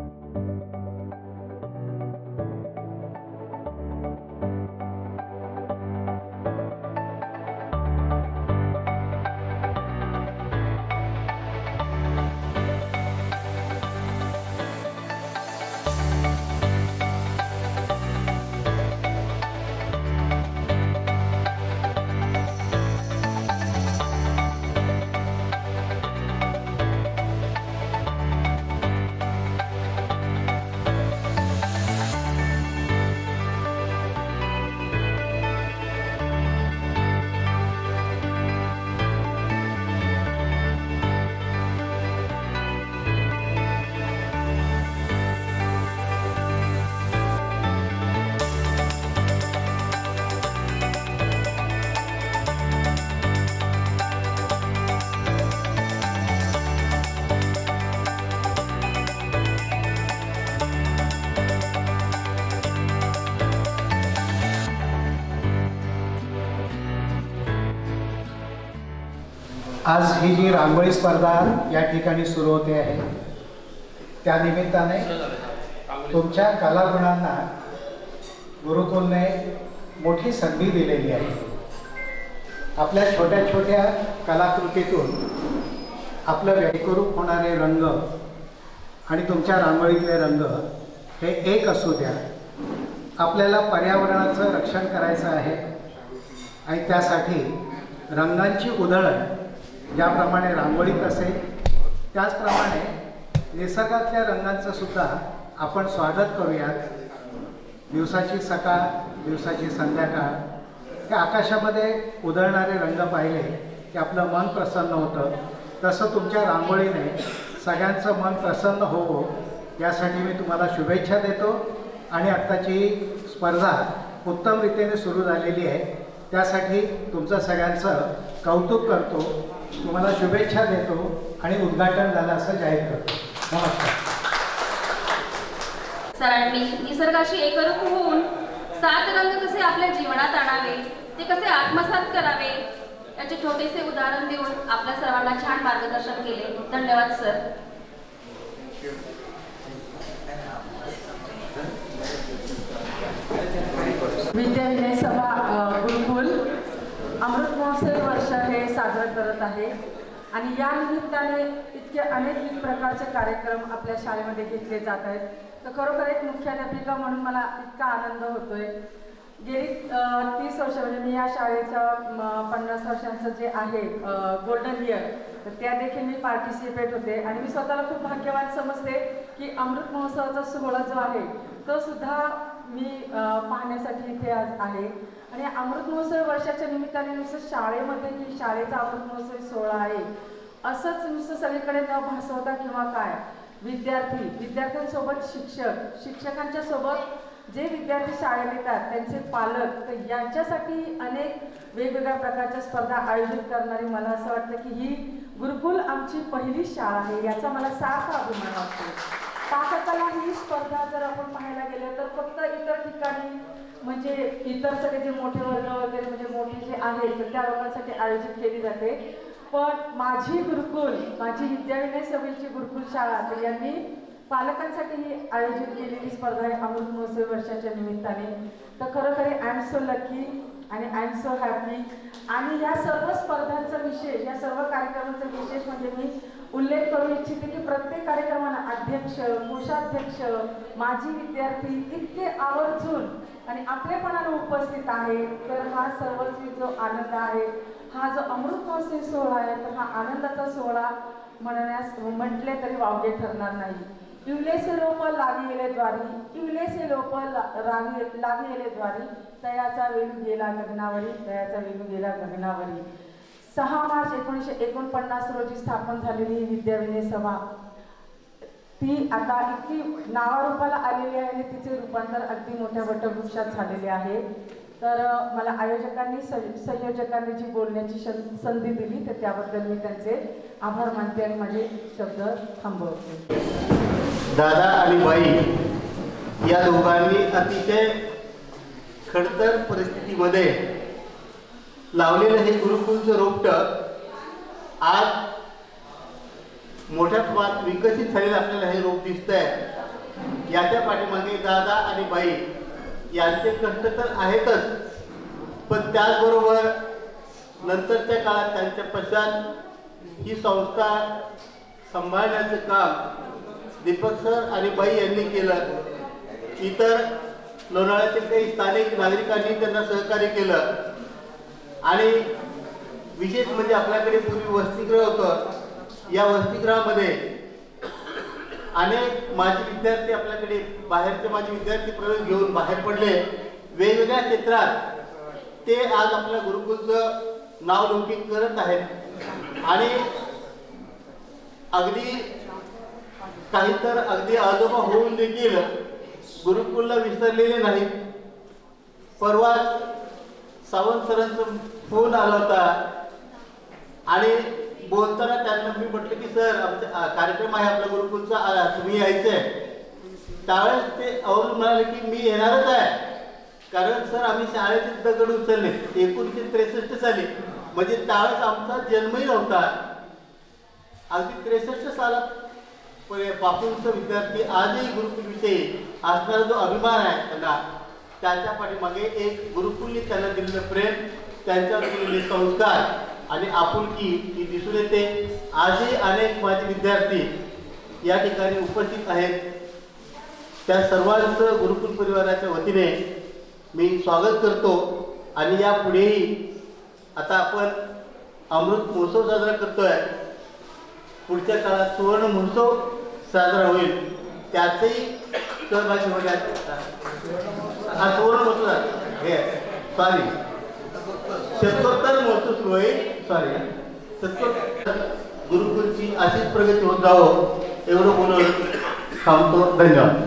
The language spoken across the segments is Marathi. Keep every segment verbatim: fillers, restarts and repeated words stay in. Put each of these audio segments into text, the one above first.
आज ही जी रांगोळी स्पर्धा या ठिकाणी सुरू होते आहे, त्या निमित्ताने तुमच्या कलागुणांना गुरुकुलने मोठी संधी दिलेली आहे। आपल्या छोट्या छोट्या कलाकृतीतून आपलं व्यक्तिरूप होणारे रंग आणि तुमच्या रांगोळीतले रंग हे एक असू द्या। आपल्याला पर्यावरणाचं रक्षण करायचं आहे आणि त्यासाठी रंगांची उधळण ज्याप्रमाणे रांगोळीत असेल त्याचप्रमाणे निसर्गातल्या रंगांचं सुद्धा आपण स्वागत करूयात। दिवसाची सकाळ, दिवसाची संध्याकाळ, त्या आकाशामध्ये उधळणारे रंग पाहिले की आपलं मन प्रसन्न होतं। तसं तुमच्या रांगोळीने सगळ्यांचं मन प्रसन्न होवो यासाठी मी तुम्हाला शुभेच्छा देतो आणि आत्ताची स्पर्धा उत्तम रीतीने सुरू झालेली आहे त्यासाठी तुमचं सगळ्यांचं कौतुक करतो, तुम्हाला शुभेच्छा देतो आणि उद्घाटन झालं असं जाहीर करतो। नमस्कार। सरांनी निसर्गाशी एकरूप होऊन सात रंग कसे आपल्या जीवनात आणावे, ते कसे आत्मसात करावे याचे छोटेसे उदाहरण देऊन आपल्या सर्वांना छान मार्गदर्शन केले। धन्यवाद सर। विद्याविनय सभा गुरुकुल अमृत महोत्सवी वर्ष हे साजरं करत आहे आणि या निमित्ताने इतके अनेक प्रकारचे कार्यक्रम आपल्या शाळेमध्ये घेतले जात आहेत। तर खरोखर एक मुख्याध्यापिका म्हणून मला इतका आनंद होतोय। गेली तीस वर्ष म्हणजे मी या शाळेचं पन्नास वर्षांचं जे आहे गोल्डन इयर, तर त्या देखील मी पार्टिसिपेट होते आणि मी स्वतःला खूप भाग्यवान समजते की अमृत महोत्सवाचा सोहळा जो आहे तो सुद्धा मी पाहण्यासाठी इथे आज आहे। आणि अमृत महोत्सव वर्षाच्या निमित्ताने नुसतं शाळेमध्ये की शाळेचा अमृत महोत्सवी सोहळा आहे असंच नुसतं सगळीकडे न भासवता किंवा काय, विद्यार्थी विद्यार्थ्यांसोबत शिक्षक, शिक्षकांच्या सोबत जे विद्यार्थी शाळेत येतात त्यांचे पालक, तर यांच्यासाठी अनेक वेगवेगळ्या प्रकारच्या स्पर्धा आयोजित करणारी मला असं वाटतं की ही गुरुकुल आमची पहिली शाळा आहे याचा मला सार्थ अभिमान वाटतो। पाककला ही स्पर्धा जर आपण पाहायला गेलं तर फक्त इतर ठिकाणी म्हणजे इतर सगळे जे मोठे वर्ग वगैरे म्हणजे मोठे जे आहेत तर त्या लोकांसाठी आयोजित केली जाते, पण माझी गुरुकुल, माझी विद्याविनय सभेची गुरुकुल शाळा तर यांनी पालकांसाठी ही आयोजित केलेली स्पर्धा आहे अमृत महोत्सवी वर्षाच्या निमित्ताने। तर खरोखर आय एम सो लकी आणि आय एम सो हॅपी। आणि या सर्व स्पर्धांचा विशेष, या सर्व कार्यक्रमांचा विशेष म्हणजे मी उल्लेख करू इच्छिते की प्रत्येक कार्यक्रमाला अध्यक्ष, कोषाध्यक्ष, माजी विद्यार्थी इतके आवर्जून आणि आपलेपणाने उपस्थित आहे। तर हा सर्वस्वी जो आनंद आहे, हा जो अमृत महोत्सवी सोहळा आहे, तर हा आनंदाचा सोहळा म्हणण्यास म्हटले तरी वावगे ठरणार नाही। इवलेसे लोप लावी येले द्वारी, इवलेसे लोप लावी लावी येले द्वारी, तयाचा वेलू गेला गगनावरी, तयाचा वेलू गेला गगनावरी। सहा मार्च एकोणीसशे एकोणपन्नास रोजी स्थापन झालेली ही विद्याविनय सभा ती आता इतकी नावारूपाला आलेली आहे आणि तिचे रूपांतर अगदी मोठ्या वटवृक्षात झालेले आहे। तर मला आयोजकांनी संयोजकांनी जी बोलण्याची संधी दिली तर त्याबद्दल मी त्यांचे आभार मानते आणि माझे शब्द थांबवते। दादा आणि बाई या दोघांनी अतिशय खडतर परिस्थितीमध्ये लावलेलं हे गुरुकुलचं रोपटं आज मोठ्या प्रमाणात विकसित झालेलं आपल्याला हे रोप दिसतंय याच्या पाठीमागे दादा आणि बाई यांचे कष्ट तर आहेतच, पण त्याचबरोबर नंतरच्या काळात त्यांच्या पश्चात ही संस्था सांभाळण्याचं काम दीपक सर आणि बाई यांनी केलं. इतर लोणावळ्यातील काही स्थानिक नागरिकांनी त्यांना सहकार्य केलं. आणि विशेष म्हणजे आपल्याकडे पूर्वी वसतिगृह होतं. या वसतिगृहामध्ये अनेक माजी विद्यार्थी आपल्याकडे बाहेरचे माजी विद्यार्थी प्रवेश घेऊन बाहेर पडले वेगवेगळ्या क्षेत्रात. ते आज आपल्या गुरुकुलचं नावलौकिक करत आहेत. आणि अगदी काही तर अगदी आजोबा होऊन देखील गुरुकुलला विसरलेले नाहीत. परवा सावंत सरांचा फोन आला होता आणि बोलताना त्यांना मी म्हटलं की सर आमचा कार्यक्रम आहे आपल्या गुरुकुलचा, तुम्ही यायचंय. त्यावेळेस ते अवरून म्हणाले की मी येणारच आहे, कारण सर आम्ही शाळेचे दगड उचलले एकोणीसशे त्रेसष्ट साली, म्हणजे त्यावेळेस आमचा जन्मही नव्हता. अगदी त्रेसष्ट सालात बापूंचा विद्यार्थी आजही गुरुकुलविषयी असणारा जो अभिमान आहे त्यांना, त्याच्या पाठीमागे एक गुरुकुलने त्यांना दिलेलं प्रेम, त्यांच्यावर दिलेले संस्कार आणि आपुलकी ही दिसून येते. आजही अनेक माझे विद्यार्थी या ठिकाणी उपस्थित आहेत. त्या सर्वांचं गुरुकुल परिवाराच्या वतीने मी स्वागत करतो. आणि यापुढेही आता आपण अमृत महोत्सव साजरा करतोय, पुढच्या काळात सुवर्ण महोत्सव साजरा होईल, त्याचही सहभागी होण्यात हा सुवर्ण महोत्सव हे सॉरी शतकोत्तर महोत्सव सुरू होईल. सॉरी शतकोत्तर गुरुकुलची अशीच प्रगती होत जावं एवढं बोलून थांबतो. धन्यवाद.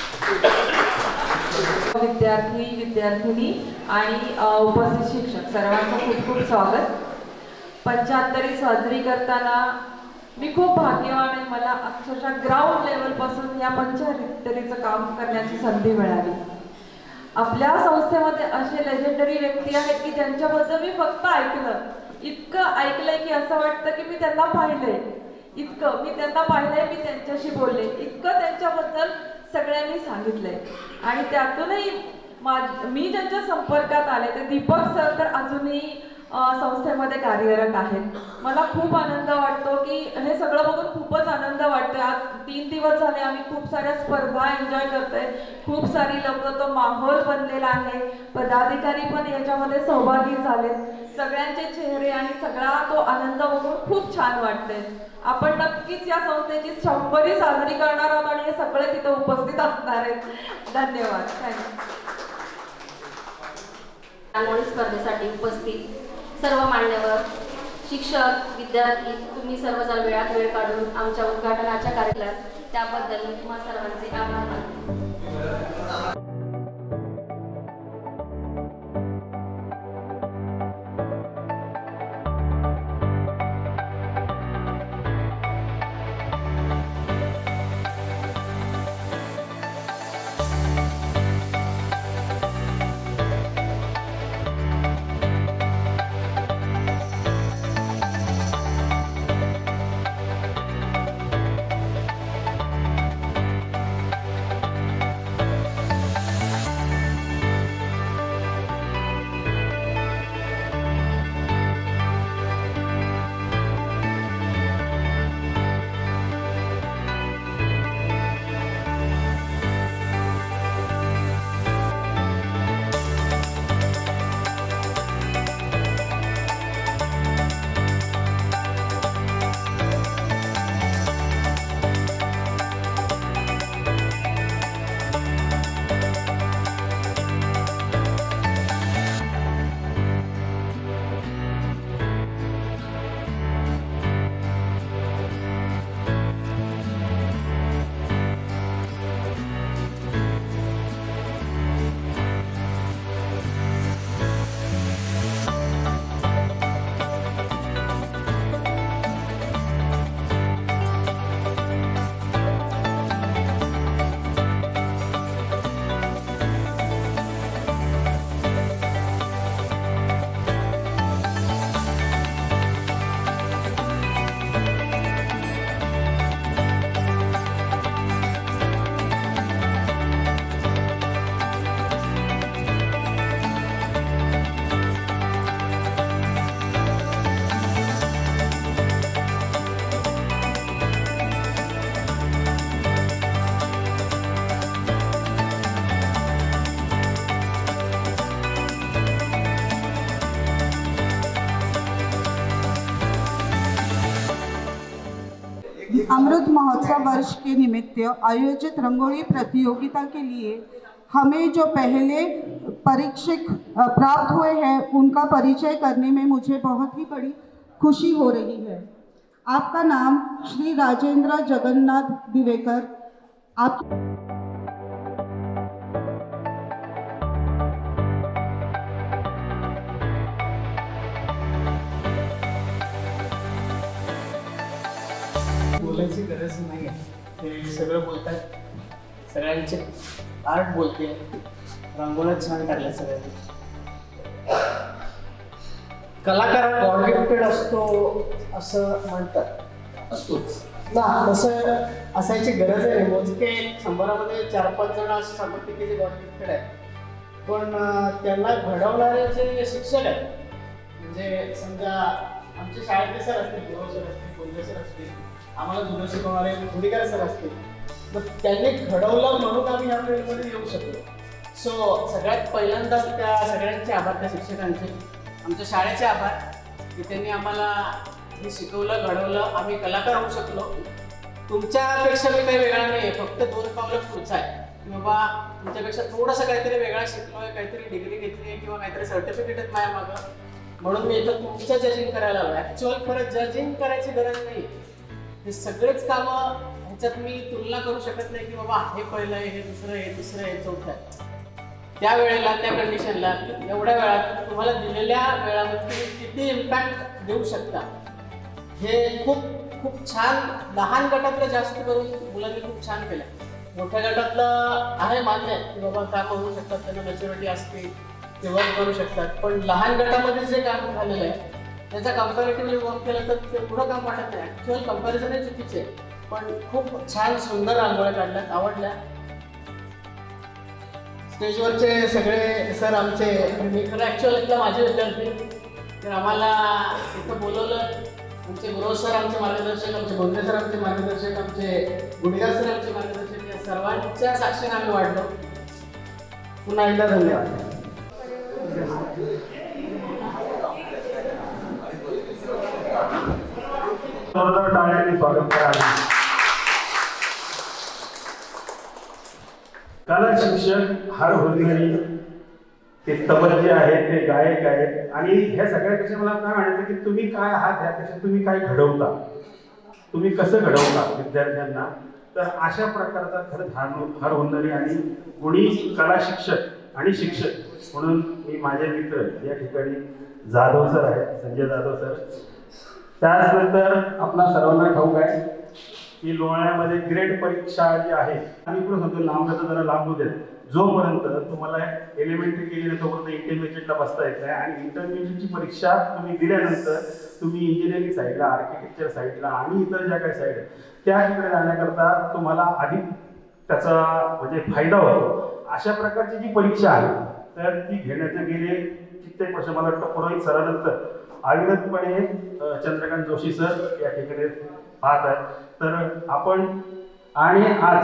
विद्यार्थी विद्यार्थिनी आणि उपस्थित शिक्षक सर्वांचं खूप खूप स्वागत. पंच्याहत्तरी साजरी करताना मी खूप भाग्यवान आहे. मला अक्षरशः ग्राउंड लेवलपासून या पंच्याहत्तरीचं काम करण्याची संधी मिळाली. आपल्या संस्थेमध्ये असे लेजेंडरी व्यक्ती आहेत की ज्यांच्याबद्दल मी फक्त ऐकलं, इतकं ऐकलंय की असं वाटतं की मी त्यांना पाहिलंय, इतकं मी त्यांना पाहिलंय, मी त्यांच्याशी बोलले, इतकं त्यांच्याबद्दल सगळ्यांनी सांगितलंय. आणि त्यातूनही माझ मी ज्यांच्या संपर्कात आले ते दीपक सर तर अजूनही संस्थेमध्ये कार्यरत आहेत. मला खूप आनंद वाटतो की हे सगळं बघून खूपच आनंद वाटतोय. आज तीन दिवस झाले आम्ही खूप साऱ्या स्पर्धा एन्जॉय करतोय, खूप सारी लोक, तो माहोल बनलेला आहे. पदाधिकारी पण याच्यामध्ये सहभागी झालेत. सगळ्यांचे चेहरे आणि सगळा तो आनंद बघून खूप छान वाटतंय. आपण नक्कीच या संस्थेची शंभरी साजरी करणार आहोत आणि हे सगळे तिथे उपस्थित असणार आहेत. धन्यवाद. थँक्यू. रांगोळी स्पर्धेसाठी उपस्थित सर्व मान्यवर, शिक्षक, विद्यार्थी, तुम्ही सर्वजण वेळात वेळ काढून आमच्या उद्घाटनाच्या कार्यक्रमात त्याबद्दल मी तुम्हा सर्वांचे आभार मानते. अमृत महोत्सव वर्ष के निमित्त आयोजित रंगोली प्रतियोगिता के लिए हमें जो पहले परीक्षक प्राप्त हुए हैं उनका परिचय करने में मुझे बहुत ही बड़ी खुशी हो रही है। आपका नाम श्री राजेंद्र जगन्नाथ दिवेकर। आप बोलायची गरज नाही आहे, ते सगळं बोलतात, सगळ्यांचे आर्ट बोलते, रांगोळ्या छान काढल्या सगळ्यांनी। कलाकार गॉड गिफ्टेड असतो असं म्हणतात, असतोच ना, तसं असायची गरज आहे। मोजके शंभरामध्ये चार पाच जण असे सांगतात की जे गॉड गिफ्टेड आहेत, पण त्यांना घडवणारे जे शिक्षक आहेत, म्हणजे समजा आमच्या शाळेतले सर असतील, गुरव सर असतील, कोल्हे सर असतील, आम्हाला जुनं शिकवणारे गुडिगर सर असतील, मग त्यांनी घडवलं म्हणून आम्ही ह्या फील्डमध्ये येऊ शकलो। सो सगळ्यात पहिल्यांदाच त्या सगळ्यांचे आभार, त्या शिक्षकांचे, आमच्या शाळेचे आभार की त्यांनी आम्हाला हे शिकवलं, घडवलं, आम्ही कलाकार होऊ शकलो। तुमच्यापेक्षा मी काही वेगळा नाही आहे, फक्त दोन पावलं पुढचा आहे की बाबा तुमच्यापेक्षा थोडंसं काहीतरी वेगळा शिकलोय, काहीतरी डिग्री घेतली आहे किंवा काहीतरी सर्टिफिकेट आहेत माझ्या मागं, म्हणून मी इथं तुमचं जजिंग करायला आलो। ॲक्च्युअल खरं जजिंग करायची गरज नाही, हे सगळेच कामं ह्याच्यात मी तुलना करू शकत नाही की बाबा हे पहिलं आहे, हे दुसरं आहे, तिसरं आहे, चौथं आहे। त्या वेळेला, त्या कंडिशनला, एवढ्या वेळात तुम्हाला दिलेल्या वेळामध्ये तुम्ही किती इम्पॅक्ट देऊ शकता हे खूप खूप छान, लहान गटातलं जास्त करून मुलांनी खूप छान केलं। मोठ्या गटातलं आहे मान्य आहे की बाबा कामं होऊ शकतात, त्यांना मॅच्युरिटी असते, ते वर्क करू शकतात, पण लहान गटामध्ये जे काम झालेलं आहे त्याचा कम्पॅरेटिव्हली वर्क केलं तर ते पुढं काम वाटत नाही। ॲक्च्युअल कम्पॅरिझनही चुकीचे आहे, पण खूप छान सुंदर रांगोळ्या काढल्यात, आवडल्या। स्टेजवरचे सगळे सर आमचे, मी खरं ॲक्च्युअल इथला माझे विद्यार्थी, तर आम्हाला इथं बोलवलं, आमचे गुरव सर आमचे मार्गदर्शक, आमचे बोंद्रे सर आमचे मार्गदर्शक, आमचे गुडिगर सर आमचे मार्गदर्शक, या सर्वांच्या साक्षीने आम्ही वाढलो। पुन्हा एकदा धन्यवाद। टाळ्यांनी स्वागत करा। कला शिक्षक, हर हुनरी, ते तबल जे आहेत, ते गायक आहेत, आणि ह्या सगळ्यापेक्षा मला काय म्हणायचं की तुम्ही काय आहात ह्यापेक्षा तुम्ही काय घडवता, तुम्ही कसं घडवता विद्यार्थ्यांना। तर अशा प्रकारचा खरंच हर हर हुनरी आणि गुणी कला शिक्षक आणि शिक्षक म्हणून मी माझे मित्र या ठिकाणी जाधव सर आहेत, संजय जाधव सर। त्याचनंतर आपला सर्वांना ठाऊक आहे की लोण्यामध्ये ग्रेड परीक्षा जी आहे, आणि पुढे सांगतो लांबचं जरा लांबू देत, जोपर्यंत तुम्हाला एलिमेंटरी केली नाही तोपर्यंत इंटरमिजिएटला बसता येत नाही, आणि इंटरमिजिएटची परीक्षा तुम्ही दिल्यानंतर तुम्ही इंजिनिअरिंग साईडला, आर्किटेक्चर साईडला आणि इतर ज्या काही साईड आहेत त्या तिकडे जाण्याकरता तुम्हाला अधिक त्याचा म्हणजे फायदा होतो। अशा प्रकारची जी परीक्षा आहे तर ती घेण्याचे गेले कित्येक वर्ष, मला वाटतं पुरोहित सरानंतर अविरतपणे चंद्रकांत जोशी सर या ठिकाणी पाहत आहेत। तर आपण आणि आज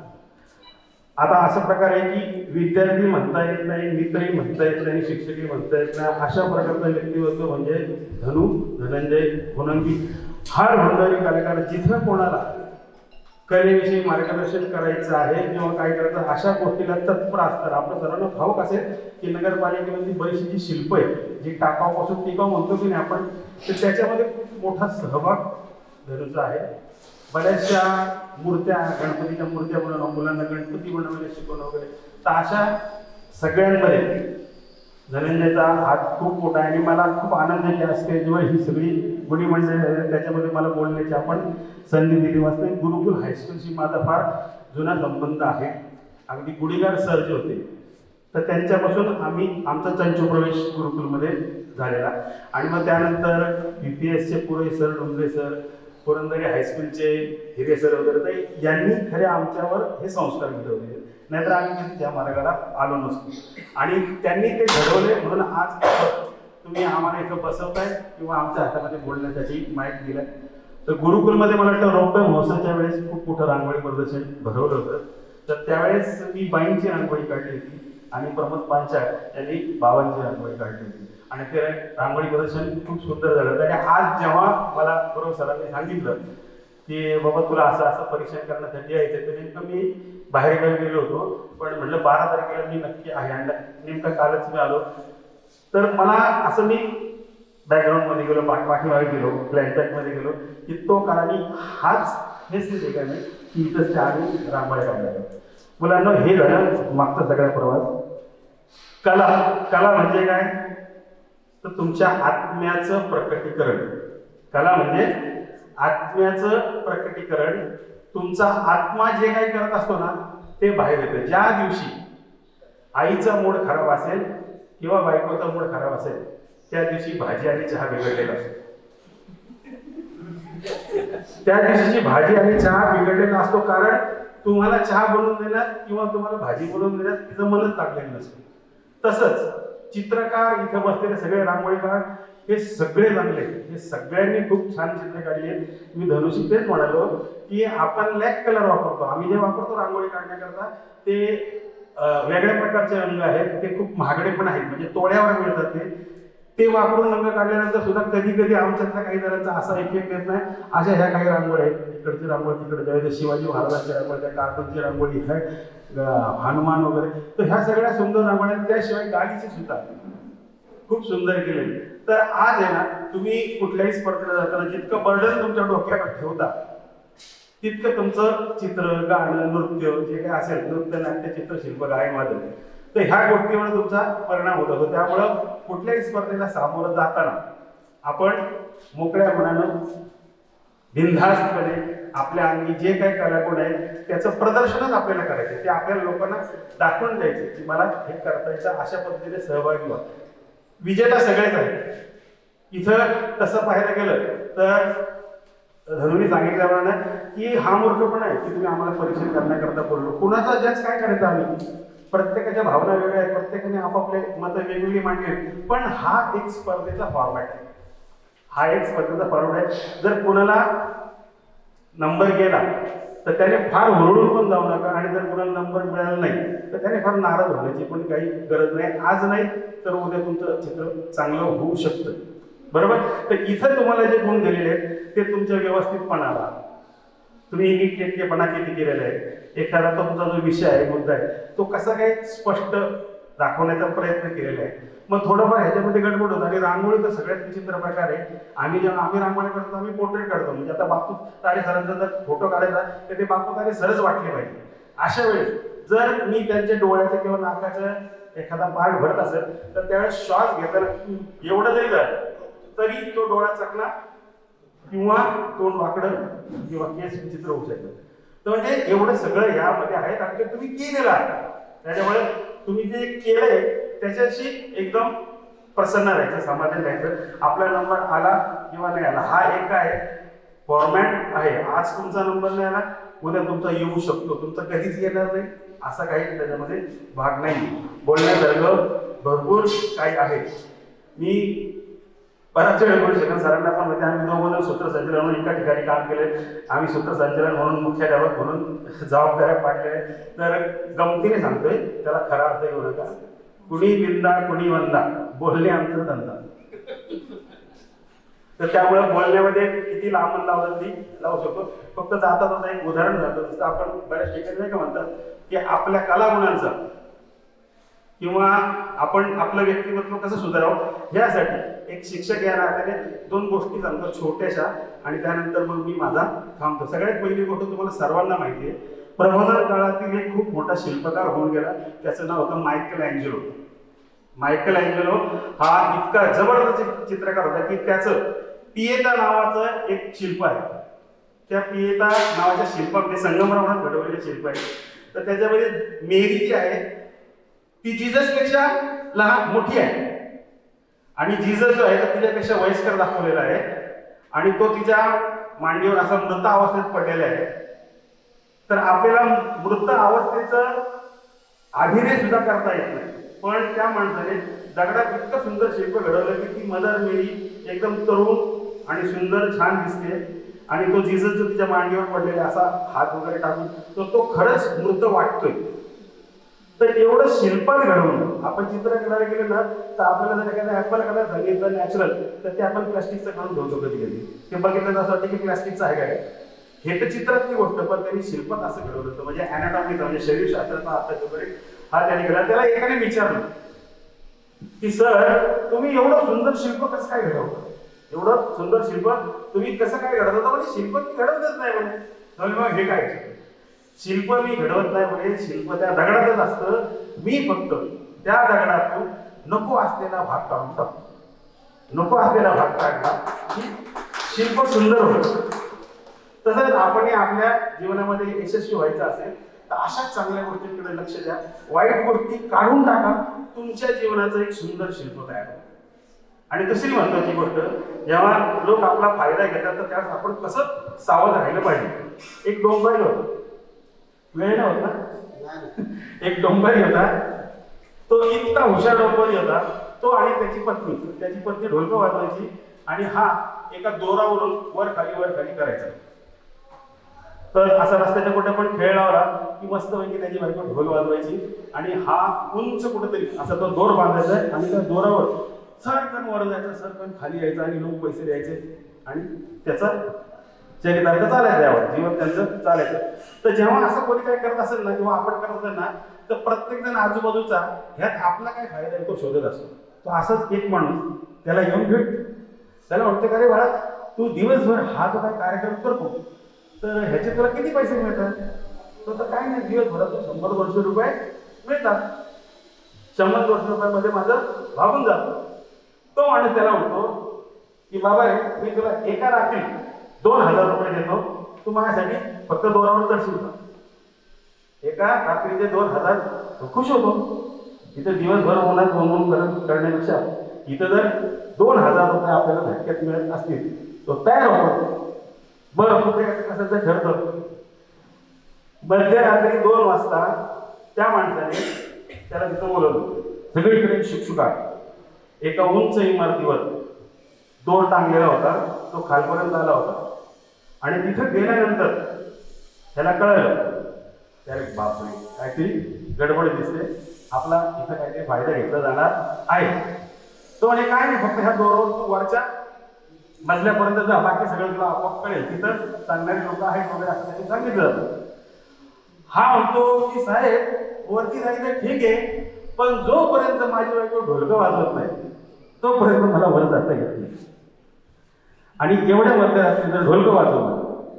आता असा प्रकार आहे की विद्यार्थी म्हणता येत नाही, मित्रही म्हणता येत नाही, शिक्षकही म्हणता येत नाही, अशा प्रकारचं व्यक्तिमत्व म्हणजे धनु धनंजय होनंगी। हर हुनरी कलाकार जिथं कोणाला कलेविषयी मार्गदर्शन करायचं आहे किंवा काय करायचं अशा गोष्टीला तत्पर असतात। आपलं सर्वांना ठाऊक असेल की नगरपालिकेमध्ये बरीचशी जी शिल्प आहे, जी टाकाऊपासून टिकाऊ म्हणतो की नाही आपण, तर त्याच्यामध्ये मोठा सहभाग धनुचा आहे। बऱ्याचशा मूर्त्या, गणपतीच्या मूर्त्या बनवणं, मुलांना गणपती बनवणे शिकवणं वगैरे, तर अशा सगळ्यांमध्ये धनंजयचा हात खूप मोठा आहे। आणि मला खूप आनंद आहे की आज जेव्हा ही सगळी गुणी मंडळी त्याच्यामध्ये मला बोलण्याची आपण संधी दिली वाचते। गुरुकुल हायस्कूलशी माझा फार जुना संबंध आहे। अगदी गुडिगार सर जे होते तर त्यांच्यापासून आम्ही आमचा चंचू प्रवेश गुरुकुलमध्ये झालेला, आणि मग त्यानंतर बी पी एसचे पुरोहित सर, डोंगरे सर, पुरंदरी हायस्कूलचे हिरे सर वगैरे, तर यांनी खरे आमच्यावर हे संस्कार घडवले, नाहीतर आम्ही कधी त्या मार्गाला आलो नसतो। आणि त्यांनी ते घडवले म्हणून आज तुम्ही आम्हाला इथं बसवताय किंवा आमच्या हातामध्ये बोलण्यासाठी माईक दिलाय। तर गुरुकुलमध्ये मला वाटतं रौप्य महोत्सवाच्या वेळेस खूप मोठं रांगोळी प्रदर्शन भरवलं होतं, तर त्यावेळेस मी बाईंची रांगोळी काढली होती आणि प्रमोद पांचाळ यांनी बाबांची रांगोळी काढली होती, आणि ते रांगोळी प्रदर्शन खूप सुंदर झालं। आणि आज जेव्हा मला बरोबर सरांनी सांगितलं की बाबा तुला असं असं परीक्षण करण्यासाठी यायचं. तर नेमकं मी बाहेर गावी गेलो होतो, पण म्हटलं बारा तारखेला मी नक्की आहे आणि नेमकं कालच मी आलो. तर मला असं मी बॅकग्राऊंडमध्ये गेलो, पाठ पाठीमागे गेलो, फ्लॅशबॅकमध्ये गेलो की तो काळाने हाच हेच नाही का नाही की इथंच त्या आम्ही रांगोळ्या काढल्या. मुलांना हे झालं मागचा सगळा प्रवास. कला कला म्हणजे काय तर तुमच्या आत्म्याचं प्रकटीकरण. कला म्हणजे आत्म्याचं प्रकटीकरण. तुमचा आत्मा जे काही करत असतो ना ते बाहेर येतं. ज्या दिवशी आईचा मूड खराब असेल किंवा बायकोचा मूड खराब असेल त्या दिवशी भाजी आणि चहा बिघडलेला असतो. त्या दिवशीची भाजी आणि चहा बिघडलेला असतो, कारण तुम्हाला चहा बनवून देण्यात किंवा तुम्हाला भाजी बनवून देण्यात तिचं मनच लागलेलं नसतं. तसंच चित्रकार इथं बसलेले सगळे रांगोळीकार हे सगळे चांगले, हे सगळ्यांनी खूप छान चित्र काढली आहेत. मी धनुषी तेच म्हणालो की आपण लॅक कलर वापरतो. आम्ही जे वापरतो रांगोळी काढण्याकरता ते वेगळ्या प्रकारचे रंग आहेत, ते खूप महागडे पण आहेत, म्हणजे तोड्यावर मिळतात. ते ते वापरून रंग काढल्यानंतर सुद्धा कधी कधी आमच्यातल्या काही जणांचा असा इफेक्ट येत नाही. अशा ह्या काही रांगोळ्या आहेत, इकडची रांगोळी तिकडे ज्यावेळी शिवाजी महाराजांची रांगोळी, त्या कार्टूनची रांगोळी आहे, हनुमान वगैरे, तर ह्या सगळ्या सुंदर रांगोळ्या. त्याशिवाय गालीची सुद्धा खूप सुंदर केलेली. तर आज आहे ना तुम्ही कुठल्याही स्पर्धेला जाताना जितकं बर्डन तुमच्या डोक्यावर ठेवता तितकं तुमचं चित्र, गाणं, नृत्य जे काही असेल, नृत्य, नाट्य, चित्रशिल्प, गायन, वादन, तर ह्या गोष्टीवर तुमचा परिणाम होत असतो. त्यामुळं कुठल्याही स्पर्धेला सामोरं जाताना आपण मोकळ्या मनानं बिनधास्तपणे आपल्या अंगी जे काही कलागुण आहेत त्याचं प्रदर्शनच आपल्याला करायचं. ते आपल्याला लोकांना दाखवून द्यायचं की मला हे करता येतं. अशा पद्धतीने सहभागी व्हा. विजेता सगळेच आहेत इथं. तसं पाहायला गेलं तर धनुनी सांगितल्याप्रमाणे की हा मूर्खपणा आहे की तुम्ही आम्हाला परीक्षण करण्याकरता बोललो. कुणाचा जज काय करायचं आम्ही? प्रत्येकाच्या भावना वेगळ्या आहेत, प्रत्येकाने आपापले मतं वेगवेगळी मांडली. पण हा एक स्पर्धेचा फॉर्मॅट आहे. हा एक स्पर्धेचा फॉर्मॅट आहे. जर कुणाला नंबर गेला तर त्याने फार हुरळून पण जाऊ नका, आणि जर कुणाला नंबर मिळाला नाही तर त्याने फार नाराज होण्याची पण काही गरज नाही. आज नाही तर उद्या तुमचं चित्र चांगलं होऊ शकतं. बरोबर. तर इथं तुम्हाला जे गुण दिलेले आहेत ते तुमच्या व्यवस्थितपणाला, तुम्ही नीटनेटकेपणा किती केलेला आहे, एखादा तुमचा जो विषय आहे, मुद्दा आहे, तो कसा काही स्पष्ट दाखवण्याचा प्रयत्न केलेला आहे. मग थोडंफार ह्याच्यामध्ये गडबड होतं. आणि रांगोळी तर सगळ्यात विचित्र प्रकार आहे. आम्ही जेव्हा आम्ही रांगोळी करतो आम्ही पोर्ट्रेट काढतो. म्हणजे आता बापू तारे सरांचा जर फोटो काढायचा तर ते बापू तारे सरच वाटले पाहिजे. अशा वेळेस जर मी त्यांच्या डोळ्याचं किंवा नाकाचं एखादा पार्ट भरत असेल तर त्यावेळेस श्वास घेताना एवढं जरी झालं तरी तो डोळा चकला किंवा तोंड वाकडं किंवा केस विचित्र होऊ शकतं. तर म्हणजे एवढं सगळं यामध्ये आहे आणि ते तुम्ही केलेलं आहे. त्याच्यामुळे तुम्ही जे केलंय त्याच्याशी एकदम प्रसन्न राहायचं, समाधान राहायचं. आपला नंबर आला किंवा नाही आला हा एक आहे फॉर्मॅट आहे. आज तुमचा नंबर नाही आला उद्या तुमचा येऊ शकतो, तुमचा कधीच येणार नाही असा काही त्याच्यामध्ये भाग नाही. बोलण्यासारखं भरपूर काही आहे. मी बराच वेळ बोलू शकत सरांना पण म्हणजे आम्ही दोघं सूत्रसंचालन म्हणून एका ठिकाणी काम केले. आम्ही सूत्रसंचालन म्हणून मुख्याध्यापक म्हणून जबाबदाऱ्या पाडल्या. तर गमतीने सांगतोय, त्याला खरा अर्थ येऊ नका. कुणी बिंदा कुणी वंदा, बोलणे आमचा धंदा. तर त्यामुळे बोलण्यामध्ये किती लांब लावलं ती लावू शकतो. फक्त जाता जाता एक उदाहरण झालं. जसं आपण बऱ्याच ठिकाणी नाही का म्हणतात की आपल्या कलागुणांचा किंवा आपण आपलं व्यक्तिमत्व कसं सुधारावं यासाठी एक शिक्षक या नात्याने दोन गोष्टी सांगतो छोट्याशा, आणि त्यानंतर मग मी माझा थांबतो. सगळ्यात पहिली गोष्ट तुम्हाला सर्वांना माहिती आहे, प्रबोधन काळातील एक खूप मोठा शिल्पकार होऊन गेला. त्याचं नाव होतं मायकेल अँजेलो. मायकेल अँजेलो हा इतका जबरदस्त चित्रकार होता की त्याचं पिएता नावाचं एक शिल्प आहे. त्या पिएता नावाच्या शिल्पामध्ये संगमरवरात घडवलेले शिल्प आहे. तर त्याच्यामध्ये मेरी जी आहे ती जीजसपेक्षा लहान मोठी आहे, आणि जीजस जो आहे तर तिच्यापेक्षा वयस्कर दाखवलेला आहे, आणि तो तिच्या मांडीवर असा मृत अवस्थेत पडलेला आहे. तर आपल्याला मृत अवस्थेचं अभिनय सुद्धा करता येत नाही, पण त्या माणसाने दगडात इतकं सुंदर शिल्प घडवलं की ती मदर मेरी एकदम तरुण आणि सुंदर छान दिसते, आणि तो जीसस जो तिच्या मांडीवर पडलेला असा हात वगैरे टाकून तो तो खरंच मृत वाटतोय. तर एवढं शिल्पात घडवून आपण चित्र करायला गेलं ना तर आपल्याला जर एखादा ऍपल कलर सांगितलं नॅचरल तर ते आपण प्लास्टिकचं काढून ठेवतो कधी कधी. ते बघितलं असं वाटतं की प्लास्टिकचं आहे काय, हे तर चित्रातली गोष्ट, पण त्यांनी शिल्पात असं घडवलं होतं, म्हणजे अॅनाटॉमीचा म्हणजे शरीरशास्त्राचा अभ्यास वगैरे हा त्याने केला. त्याला एकाने विचारलं की सर तुम्ही एवढं सुंदर शिल्प कसं काय घडवता, एवढं सुंदर शिल्प तुम्ही कसं काय घडवता? म्हणजे शिल्प मी घडवतच नाही म्हणे. मग हे काय शिल्प मी घडवत नाही म्हणजे शिल्प त्या दगडातच असतं, मी फक्त त्या दगडातून नको असलेला भाग काढून टाकतो, नको असलेला भाग काढला की शिल्प सुंदर होतं. तसंच आपण आपल्या जीवनामध्ये यशस्वी व्हायचं असेल तर अशाच चांगल्या गोष्टींकडे लक्ष द्या, वाईट गोष्टी काढून टाका, तुमच्या जीवनाचं एक सुंदर शिल्प तयार होईल. आणि दुसरी महत्वाची गोष्ट, जेव्हा लोक आपला फायदा घेतात तर त्यावेळेस आपण कसं सावध राहिलं पाहिजे. एक डोंबारी होता, वेळ ना होता, एक डोंबारी होता, तो इतका हुशार डोंबारी होता, तो आणि त्याची पत्नी, त्याची पत्नी ढोलकं वाजवायची आणि हा एका दोरावरून वर खाली वर खाली करायचा. तर असा रस्त्याच्या कुठे पण खेळ लावला की मस्तपैकी त्याची बायको ढोल वाजवायची आणि हा उंच कुठेतरी असा तो दोर बांधायचा आणि त्या दोरावर सरकन वर जायचा, सरकन खाली यायचा आणि लोक पैसे द्यायचे आणि त्याचा चरितार्थ चालायचं, यावर जीवन त्यांचं चालायचं. तर जेव्हा असं कोणी काय करत असेल ना किंवा आपण करत असेल ना तर प्रत्येक जण आजूबाजूचा ह्यात आपला काय फायदा आहे तो शोधत असतो. तो असंच एक माणूस त्याला येऊन भेट, त्याला वाटतं का रे बाळा तू दिवसभर हा जो काय कार्यक्रम करतो तर ह्याचे तुला किती पैसे मिळतात? तो तर काय नाही, दिवसभरात शंभर दोनशे रुपये मिळतात, शंभर दोनशे रुपयामध्ये माझं भागून जातं. तो माणूस त्याला म्हणतो की बाबा रे मी तुला एका रात्री दोन हजार रुपये देतो, तू माझ्यासाठी फक्त दोरावर चढशील का? एका रात्रीचे दोन हजार खुश होतो. इथं दिवसभर उन्हात बोंबून करत करण्यापेक्षा इथं जर दोन हजार रुपये आपल्याला धक्क्यात मिळत असतील तो तयार होतो. बरं कुठे कसं तर ठरतं. मध्यरात्री दोन वाजता त्या माणसाने त्याला तिथं बोलवलं. सगळीकडे शुकशुकाट. एका उंच इमारतीवर दोर टांगलेला होता, तो खालपर्यंत आला होता आणि तिथं गेल्यानंतर त्याला कळलं त्याला बापरे काहीतरी गडबड दिसते, आपला इथं काहीतरी फायदा घेतला जाणार आहे. तो म्हणजे काय नाही, फक्त ह्या दोरावर तू वरच्या मजल्यापर्यंत जा, बाकी सगळं तुला आपोआप कळेल, तिथं सांगणारे लोक आहेत वगैरे असं त्यांनी सांगितलं जातं. हा म्हणतो की साहेब वरती जायचं ठीक आहे, पण जोपर्यंत माझी बायको ढोलकं वाजवत नाही तोपर्यंत मला वर जाता येत नाही. आणि एवढ्या मध्यरात्री जर ढोलकं वाजवलं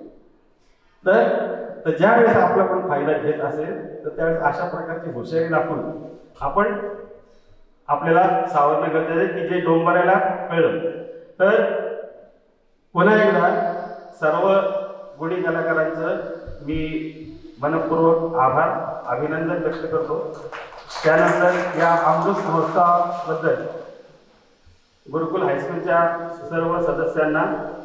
तर तर ज्या वेळेस आपला पण फायदा घेत असेल तर त्यावेळेस अशा प्रकारची हुशारी दाखवून आपण आपल्याला सावरणे गरजेचं आहे की जे डोंबाऱ्याला कळलं. तर पुन्हा एकदा सर्व गुणी कलाकारांचं मी मनपूर्वक आभार अभिनंदन व्यक्त करतो. त्यानंतर या अमृत महोत्सवाबद्दल गुरुकुल हायस्कूलच्या सर्व सदस्यांना,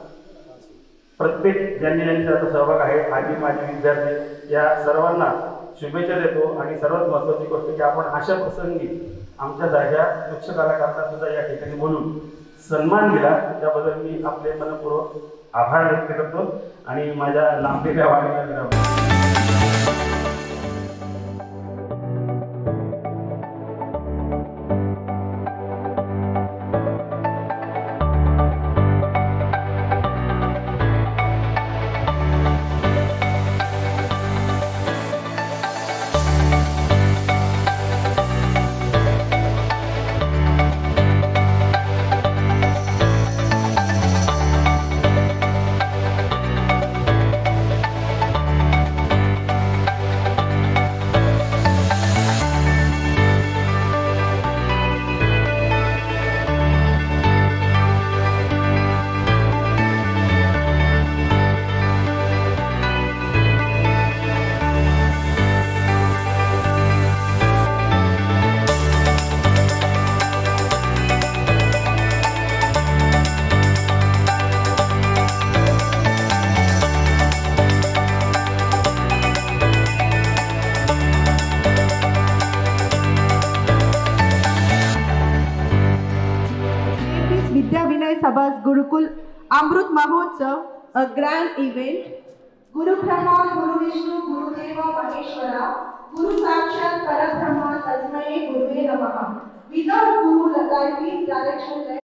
प्रत्येक ज्यांनी यांच्याचा सहभाग आहे, आजी माजी विद्यार्थी या सर्वांना शुभेच्छा देतो. आणि सर्वात महत्त्वाची गोष्ट की आपण अशा प्रसंगी आमच्यासारख्या उच्च कलाकारांना सुद्धा या ठिकाणी बोलून सन्मान दिला, त्याबद्दल मी आपले मनपूर्वक आभार व्यक्त करतो आणि माझ्या लांबलेल्या वाणीला विराम. Sabha's Gurukul Amrut Mahotsav, a grand event. Guru Brahma, Guru Vishnu, Guru Deva Maheshwara, Guru Sakshat Parabrahma Tasmai Guruve Namaha. Without Guru, the life is direction.